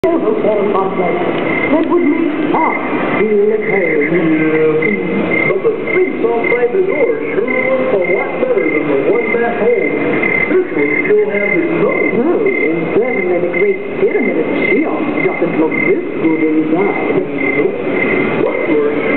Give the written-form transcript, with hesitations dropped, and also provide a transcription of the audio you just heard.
hotel complex that would make us feel at home. But the seats outside the door sure look a lot better than the one back home. This one still has its nose. Oh, and certainly the Great Pyramid of Cheops doesn't look this good inside. What were